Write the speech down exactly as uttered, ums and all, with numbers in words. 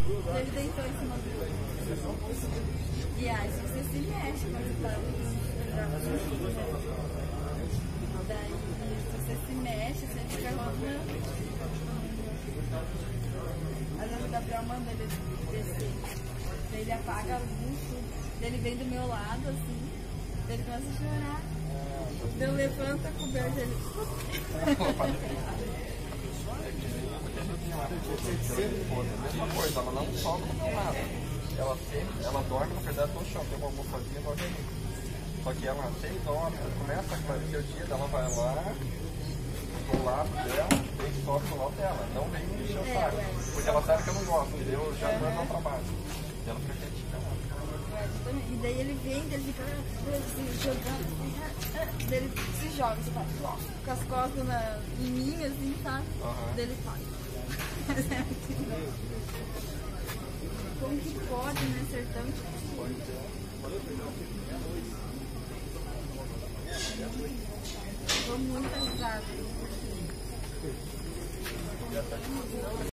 Ele deitou em cima do outro. E aí você se mexe quando você tá jogando. Daí você se mexe, você fica rodando. Às vezes o Gabriel manda ele descer. Daí ele apaga a luz, daí ele vem do meu lado assim, daí ele começa a chorar. Daí eu levanto a coberta dele. Mesma coisa, ela não sobe no meu lado. Ela sempre, ela dorme na verdade no chão, tem uma almofadinha no chão. Só que ela seis horas, começa a fazer o dia dela, vai lá, do lado dela, vem sobe do lado dela. Não vem me encher o saco. Porque ela sabe que eu não gosto, e eu já vou ao trabalho. E ela fica quietinha lá. E daí ele vem, ele fica assim, jogando, assim, daí ele se joga, você faz com as costas na, em mim, assim, sabe? Uhum. Daí ele faz. Como que pode, né, ser tão difícil? Tô muito pesado.